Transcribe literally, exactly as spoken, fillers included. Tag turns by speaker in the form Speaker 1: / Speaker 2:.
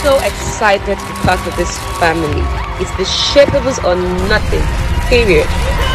Speaker 1: so excited to be part of this family. It's Deshapeables or nothing, period.